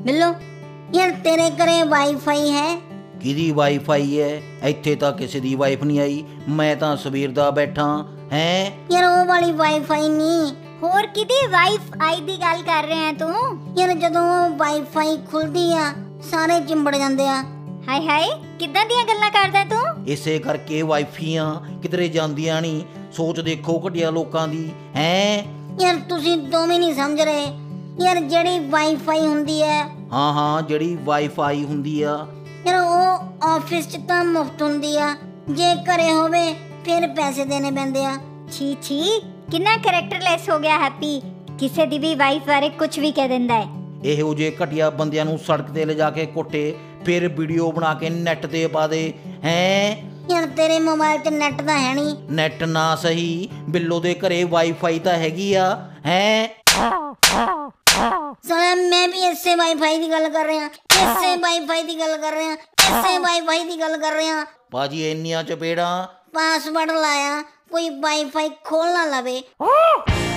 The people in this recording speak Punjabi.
ਮਿਲੋ। ਯਾਰ ਤੇਰੇ ਘਰੇ ਵਾਈਫਾਈ ਹੈ? ਕਿਹਦੀ ਵਾਈਫਾਈ ਹੈ? ਇੱਥੇ ਤਾਂ ਕਿਸੇ ਦੀ ਵਾਈਫ ਨਹੀਂ ਆਈ, ਮੈਂ ਤਾਂ ਸਵੇਰ ਦਾ ਬੈਠਾ ਹੈ। ਯਾਰ ਉਹ ਵਾਲੀ ਵਾਈਫਾਈ ਨਹੀਂ, ਹੋਰ ਕਿਹਦੀ ਵਾਈਫਾਈ ਦੀ ਗੱਲ ਕਰ ਰਹੇ ਹੈ ਤੂੰ? ਯਾਰ ਜਦੋਂ ਉਹ ਵਾਈਫਾਈ ਖੁੱਲਦੀ ਆ ਸਾਰੇ ਚਿੰਬੜ ਜਾਂਦੇ ਆ। ਹਾਏ ਹਾਏ, ਕਿੱਦਾਂ ਦੀਆਂ ਗੱਲਾਂ ਕਰਦਾ ਤੂੰ? ਇਸੇ ਕਰਕੇ ਵਾਈਫਾਈਆਂ ਕਿਧਰੇ ਜਾਂਦੀਆਂ ਨਹੀਂ। ਸੋਚ ਦੇਖੋ ਘਟੀਆ ਲੋਕਾਂ ਦੀ ਹੈ। ਯਾਰ ਤੁਸੀਂ ਦੋਵੇਂ ਨਹੀਂ ਸਮਝ ਰਹੇ। ਯਾਰ ਜਿਹੜੀ ਵਾਈਫਾਈ ਹੁੰਦੀ ਹੈ, ਹਾਂ ਜਿਹੜੀ ਵਾਈਫਾਈ ਹੁੰਦੀ ਆ, ਯਾਰ ਉਹ ਆਫਿਸ 'ਚ ਤਾਂ ਮੁਫਤ ਹੁੰਦੀ ਆ, ਜੇ ਘਰੇ ਹੋਵੇ ਫਿਰ ਪੈਸੇ ਦੇਣੇ ਪੈਂਦੇ ਆ। ਛੀ ਛੀ, ਕਿੰਨਾ ਕਰੈਕਟਰਲੈਸ ਹੋ ਗਿਆ ਹੈਪੀ, ਕਿਸੇ ਦੀ ਵੀ ਵਾਈਫ ਬਾਰੇ ਕੁਝ ਵੀ ਕਹਿ ਦਿੰਦਾ ਹੈ। ਇਹੋ ਜਿਹੇ ਘਟੀਆ ਬੰਦਿਆਂ ਨੂੰ ਸੜਕ ਤੇ ਲਿਜਾ ਕੇ ਕੁੱਟੇ, ਫਿਰ ਵੀਡੀਓ ਬਣਾ ਕੇ ਨੈਟ ਤੇ ਪਾ ਦੇ ਹੈ। ਯਾਰ ਤੇਰੇ ਮੋਬਾਈਲ 'ਚ ਨੈਟ ਤਾਂ ਹੈ ਨਹੀਂ। ਨੈਟ ਨਾ ਸਹੀ, ਬਿੱਲੋ ਦੇ ਘਰੇ ਵਾਈਫਾਈ ਤਾਂ ਹੈਗੀ ਆ ਹੈ। ਸਾਲਾ ਮੈਂ ਵੀ ਇਸੇ ਵਾਈਫਾਈ ਦੀ ਗੱਲ ਕਰ ਰਿਹਾ, ਇਸੇ ਵਾਈਫਾਈ ਦੀ ਗੱਲ ਕਰ ਰਿਹਾ, ਇਸੇ ਵਾਈਫਾਈ ਦੀ ਗੱਲ ਕਰ ਰਿਹਾ। ਬਾਜੀ ਇੰਨੀਆਂ ਚਪੇੜਾਂ। ਪਾਸਵਰਡ ਲਾਇਆ, ਕੋਈ ਵਾਈਫਾਈ ਖੋਲ ਨਾ ਲਵੇ।